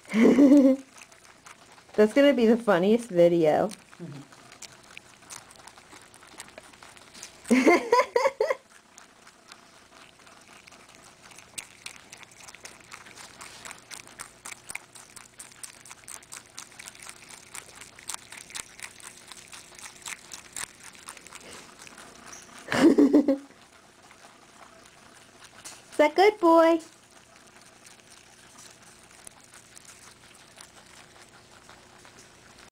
That's gonna be the funniest video. Is that good, boy?